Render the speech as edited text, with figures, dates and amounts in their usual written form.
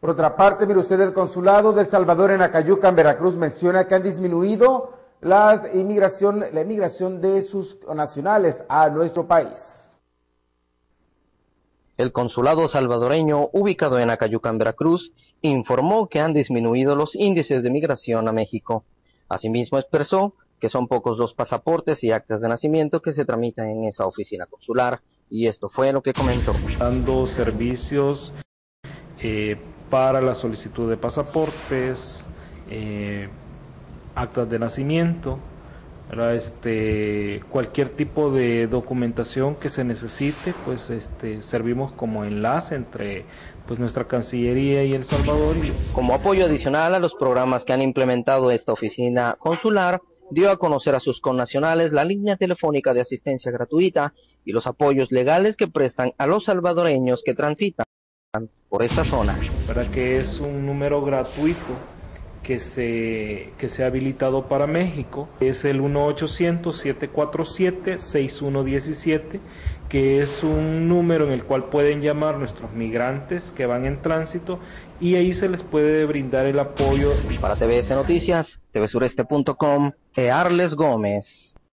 Por otra parte, mire usted, el consulado de El Salvador en Acayuca, en Veracruz, menciona que han disminuido la inmigración de sus nacionales a nuestro país. El consulado salvadoreño, ubicado en Acayuca, en Veracruz, informó que han disminuido los índices de migración a México. Asimismo, expresó que son pocos los pasaportes y actas de nacimiento que se tramitan en esa oficina consular, y esto fue lo que comentó. Dando servicios para la solicitud de pasaportes, actas de nacimiento, cualquier tipo de documentación que se necesite, pues servimos como enlace entre pues nuestra Cancillería y El Salvador. Como apoyo adicional a los programas que han implementado esta oficina consular, dio a conocer a sus connacionales la línea telefónica de asistencia gratuita y los apoyos legales que prestan a los salvadoreños que transitan por esta zona. Para que es un número gratuito que se ha habilitado para México, es el 1-800-747-6117, que es un número en el cual pueden llamar nuestros migrantes que van en tránsito y ahí se les puede brindar el apoyo. Para TVS Noticias, tvsureste.com, Arles Gómez.